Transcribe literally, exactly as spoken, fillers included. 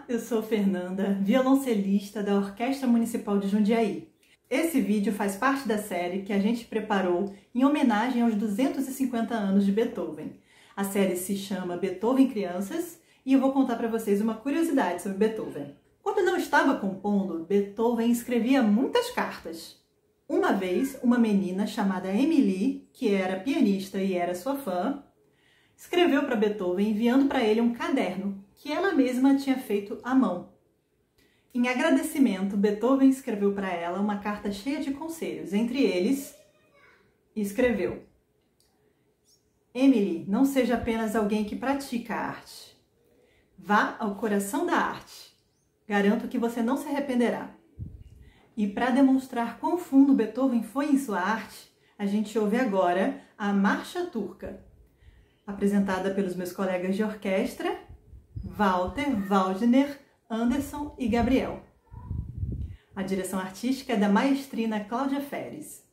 Olá, eu sou Fernanda, violoncelista da Orquestra Municipal de Jundiaí. Esse vídeo faz parte da série que a gente preparou em homenagem aos duzentos e cinquenta anos de Beethoven. A série se chama Beethoven Crianças e eu vou contar para vocês uma curiosidade sobre Beethoven. Quando não estava compondo, Beethoven escrevia muitas cartas. Uma vez, uma menina chamada Emily, que era pianista e era sua fã, escreveu para Beethoven enviando para ele um caderno que ela mesma tinha feito à mão. Em agradecimento, Beethoven escreveu para ela uma carta cheia de conselhos. Entre eles, escreveu: Emily, não seja apenas alguém que pratica a arte. Vá ao coração da arte. Garanto que você não se arrependerá. E para demonstrar quão fundo Beethoven foi em sua arte, a gente ouve agora a Marcha Turca, apresentada pelos meus colegas de orquestra, Walter, Waldner, Anderson e Gabriel. A direção artística é da maestrina Cláudia Feres.